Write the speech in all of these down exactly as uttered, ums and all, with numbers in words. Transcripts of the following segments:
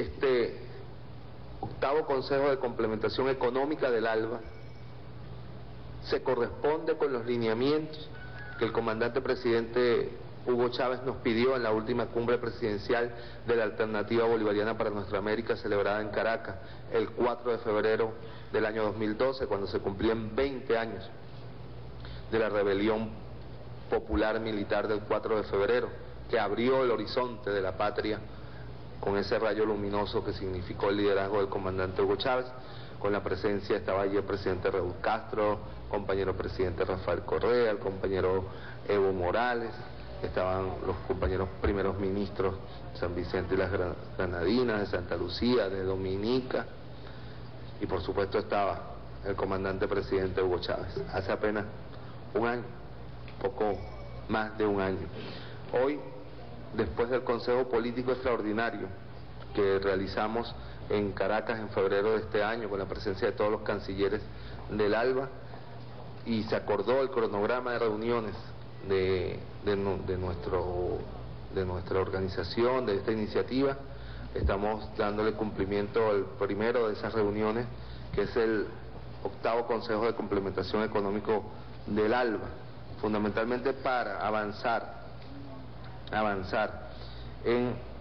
este octavo Consejo de Complementación Económica del ALBA se corresponde con los lineamientos que el comandante presidente Hugo Chávez nos pidió en la última cumbre presidencial de la Alternativa Bolivariana para Nuestra América, celebrada en Caracas el cuatro de febrero del año dos mil doce, cuando se cumplían veinte años de la rebelión popular militar del cuatro de febrero, que abrió el horizonte de la patria con ese rayo luminoso que significó el liderazgo del comandante Hugo Chávez. Con la presencia estaba allí el presidente Raúl Castro, compañero presidente Rafael Correa, el compañero Evo Morales, estaban los compañeros primeros ministros de San Vicente y las Granadinas, de Santa Lucía, de Dominica, y por supuesto estaba el comandante presidente Hugo Chávez, hace apenas un año, poco más de un año. Hoy, después del Consejo Político Extraordinario que realizamos en Caracas en febrero de este año, con la presencia de todos los cancilleres del ALBA, y se acordó el cronograma de reuniones de, de, de, nuestro, de nuestra organización, de esta iniciativa, estamos dándole cumplimiento al primero de esas reuniones, que es el octavo Consejo de Complementación Económico del ALBA, fundamentalmente para avanzar, avanzar en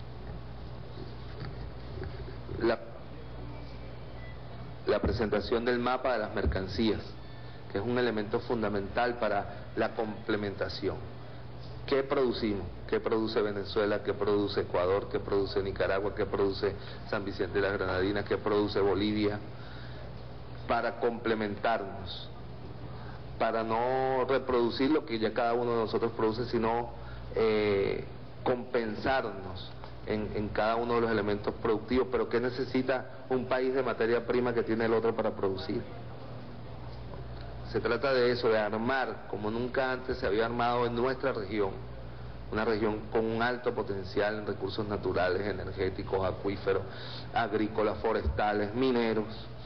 La, la presentación del mapa de las mercancías, que es un elemento fundamental para la complementación. ¿Qué producimos? ¿Qué produce Venezuela? ¿Qué produce Ecuador? ¿Qué produce Nicaragua? ¿Qué produce San Vicente y las Granadinas? ¿Qué produce Bolivia? Para complementarnos, para no reproducir lo que ya cada uno de nosotros produce, sino eh, compensarnos En, en cada uno de los elementos productivos. Pero ¿qué necesita un país de materia prima que tiene el otro para producir? Se trata de eso, de armar como nunca antes se había armado en nuestra región, una región con un alto potencial en recursos naturales, energéticos, acuíferos, agrícolas, forestales, mineros.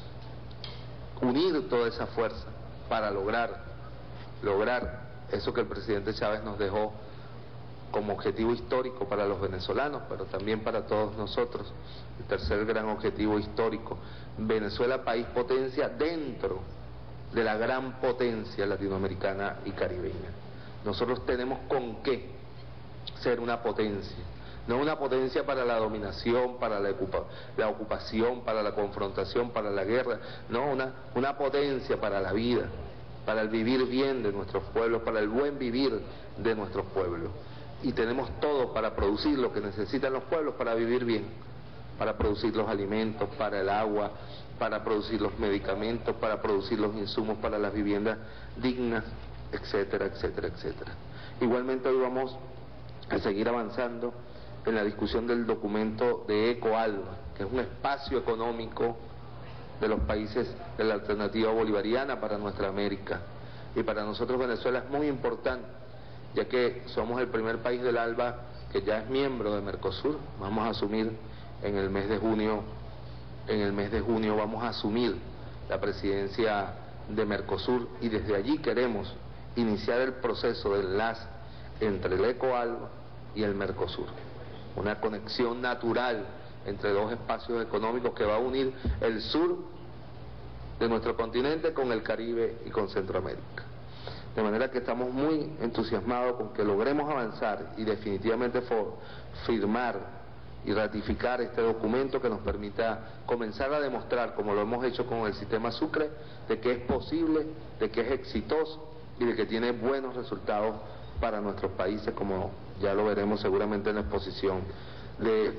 Unir toda esa fuerza para lograr, lograr eso que el presidente Chávez nos dejó como objetivo histórico para los venezolanos, pero también para todos nosotros. El tercer gran objetivo histórico: Venezuela, país potencia dentro de la gran potencia latinoamericana y caribeña. Nosotros tenemos con qué ser una potencia, no una potencia para la dominación, para la, ocupa, la ocupación, para la confrontación, para la guerra, no, una, una potencia para la vida, para el vivir bien de nuestros pueblos, para el buen vivir de nuestros pueblos. Y tenemos todo para producir lo que necesitan los pueblos para vivir bien, para producir los alimentos, para el agua, para producir los medicamentos, para producir los insumos para las viviendas dignas, etcétera, etcétera, etcétera. Igualmente hoy vamos a seguir avanzando en la discusión del documento de EcoAlba, que es un espacio económico de los países de la Alternativa Bolivariana para nuestra América. Y para nosotros Venezuela es muy importante, ya que somos el primer país del ALBA que ya es miembro de Mercosur. Vamos a asumir en el mes de junio, en el mes de junio vamos a asumir la presidencia de Mercosur, y desde allí queremos iniciar el proceso de enlace entre el EcoAlba y el Mercosur, una conexión natural entre dos espacios económicos que va a unir el sur de nuestro continente con el Caribe y con Centroamérica. De manera que estamos muy entusiasmados con que logremos avanzar y definitivamente for, firmar y ratificar este documento que nos permita comenzar a demostrar, como lo hemos hecho con el sistema Sucre, de que es posible, de que es exitoso y de que tiene buenos resultados para nuestros países, como ya lo veremos seguramente en la exposición de,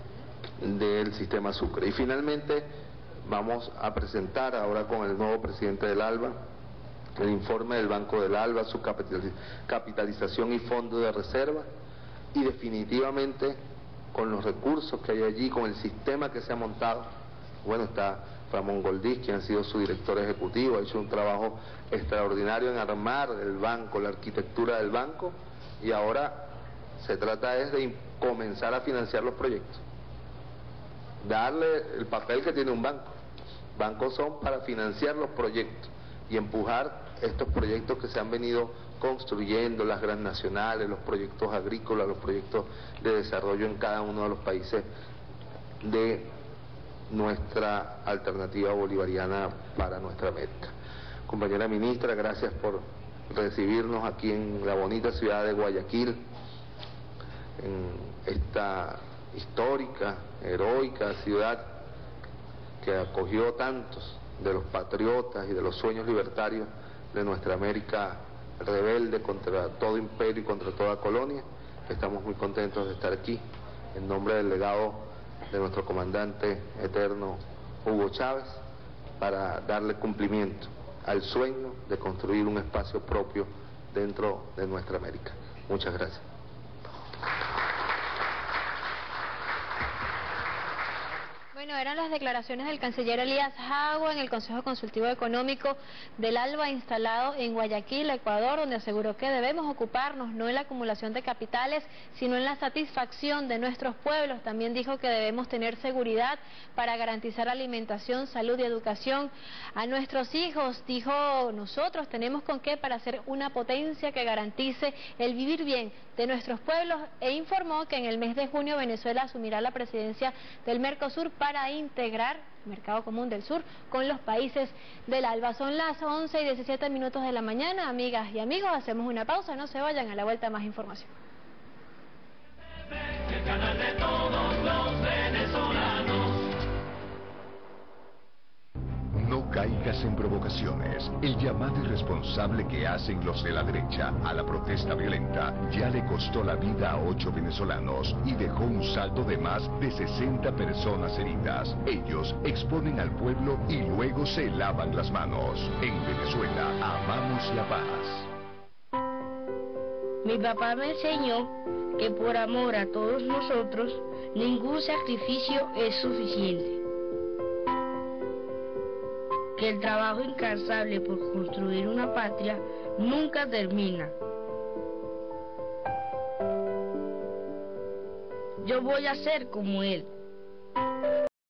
del sistema Sucre. Y finalmente vamos a presentar ahora con el nuevo presidente del ALBA el informe del Banco del ALBA, su capitalización y fondo de reserva, y definitivamente con los recursos que hay allí, con el sistema que se ha montado. Bueno, está Ramón Goldiz, quien ha sido su director ejecutivo, ha hecho un trabajo extraordinario en armar el banco, la arquitectura del banco, y ahora se trata es de comenzar a financiar los proyectos, darle el papel que tiene un banco. Bancos son para financiar los proyectos y empujar estos proyectos que se han venido construyendo, las transnacionales, los proyectos agrícolas, los proyectos de desarrollo en cada uno de los países de nuestra alternativa bolivariana para nuestra América. Compañera ministra, gracias por recibirnos aquí en la bonita ciudad de Guayaquil, en esta histórica, heroica ciudad que acogió tantos de los patriotas y de los sueños libertarios de nuestra América rebelde contra todo imperio y contra toda colonia. Estamos muy contentos de estar aquí en nombre del legado de nuestro comandante eterno Hugo Chávez para darle cumplimiento al sueño de construir un espacio propio dentro de nuestra América. Muchas gracias. Bueno, eran las declaraciones del canciller Elías Jagua en el Consejo Consultivo Económico del ALBA instalado en Guayaquil, Ecuador, donde aseguró que debemos ocuparnos no en la acumulación de capitales, sino en la satisfacción de nuestros pueblos. También dijo que debemos tener seguridad para garantizar alimentación, salud y educación a nuestros hijos. Dijo, nosotros tenemos con qué para ser una potencia que garantice el vivir bien de nuestros pueblos, e informó que en el mes de junio Venezuela asumirá la presidencia del Mercosur para integrar el Mercado Común del Sur con los países del ALBA. Son las once y diecisiete minutos de la mañana, amigas y amigos, hacemos una pausa, no se vayan, a la vuelta más información. El canal de todos los venezolanos. No caigas en provocaciones. El llamado irresponsable que hacen los de la derecha a la protesta violenta ya le costó la vida a ocho venezolanos y dejó un saldo de más de sesenta personas heridas. Ellos exponen al pueblo y luego se lavan las manos. En Venezuela amamos la paz. Mi papá me enseñó que por amor a todos nosotros, ningún sacrificio es suficiente. Que el trabajo incansable por construir una patria nunca termina. Yo voy a ser como él.